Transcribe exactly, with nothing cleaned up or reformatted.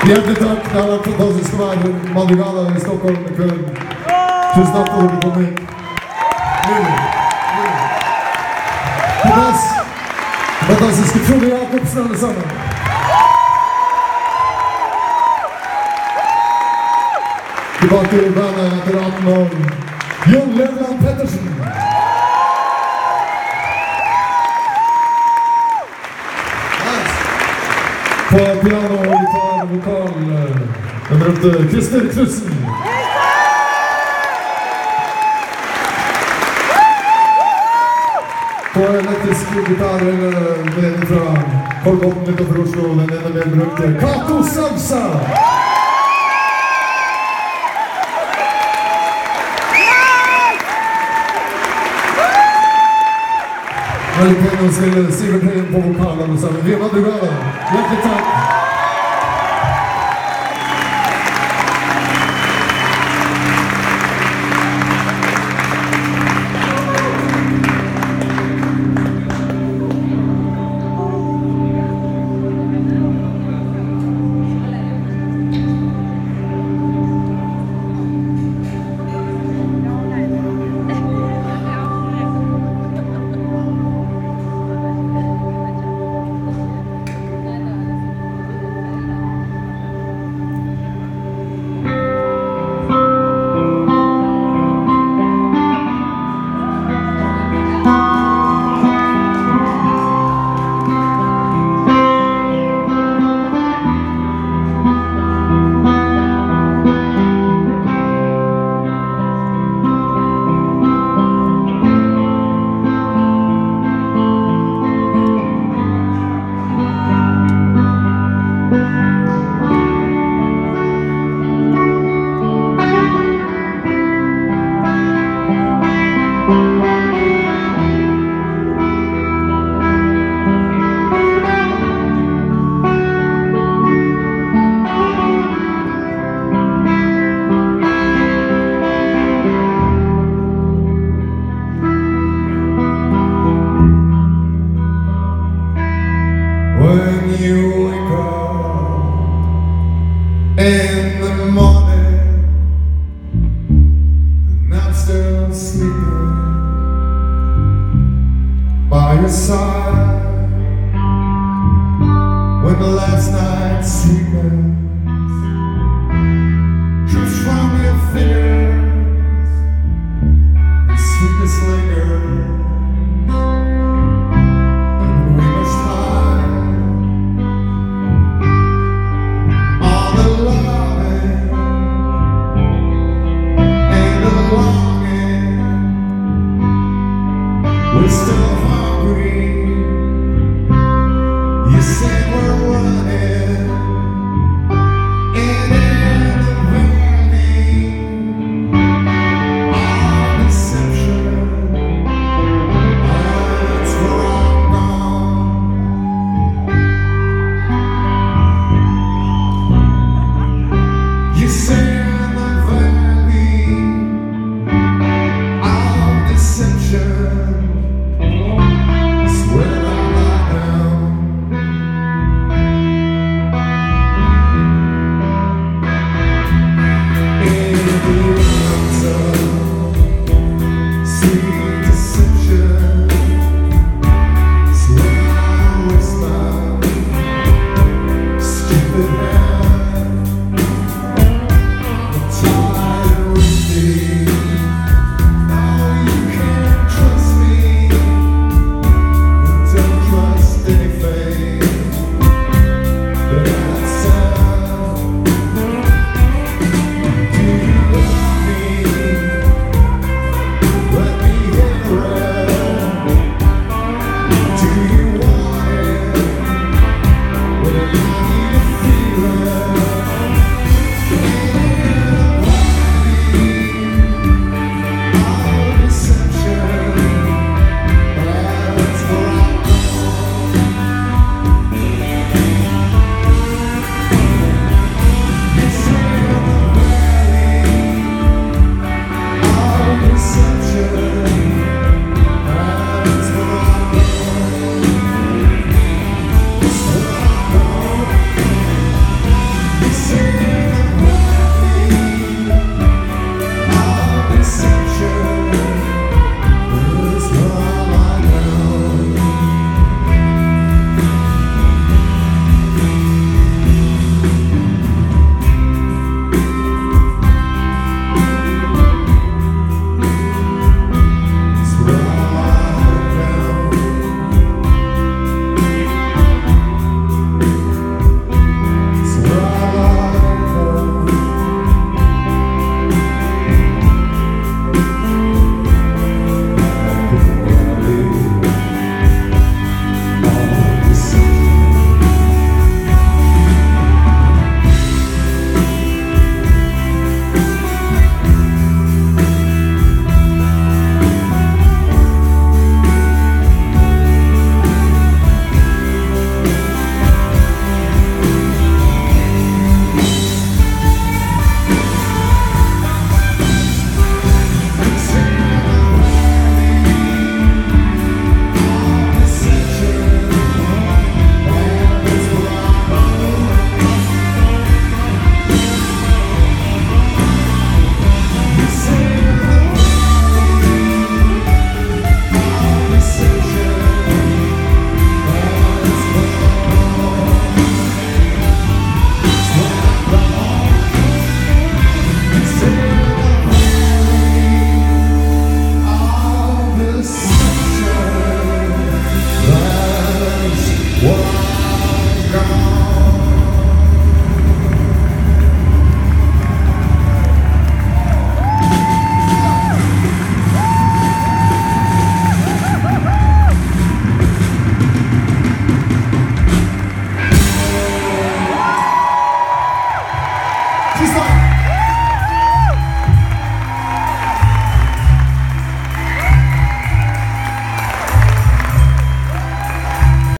Hjärtligt tack, det har varit fantastiskt att vara här i Madrugada i Stockholm ikväll. Tusen tack för att du kom hit. Fantastiskt. Fantastiska Frode Jakobsen allesammans. Tillbaka i bandet efter Atman. Jon Levland Pettersen. På piano och gitarr och vokal den berömte Christer Knudsen. På elektrisk gitarr med från Kolgången utanför Oslo, den enda mer berömte Kato Salsa. Väldigt pengar och Sigurd Hejen på vokalen och så. Vi är Madrugada. Hjärtligt tack. When you wake up in the morning and I'm still sleeping by your side, when the last night